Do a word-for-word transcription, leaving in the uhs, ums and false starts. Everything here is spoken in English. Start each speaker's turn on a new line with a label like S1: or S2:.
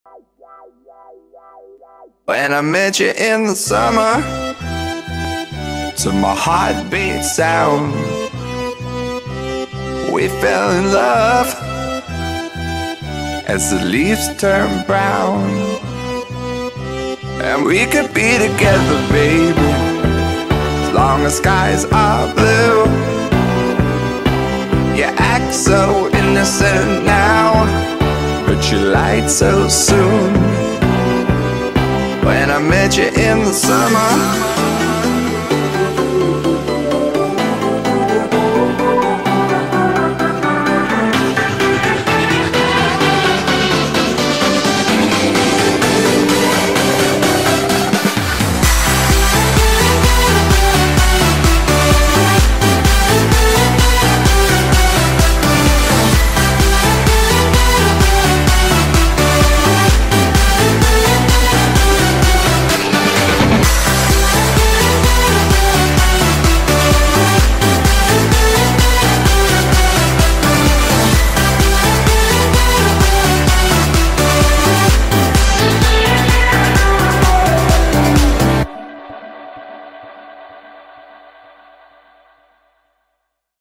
S1: When I met you in the summer, to my heartbeat sound, we fell in love as the leaves turn brown. And we could be together, baby, as long as skies are blue. You act so innocent now, but you lied so soon. When I met you in the summer,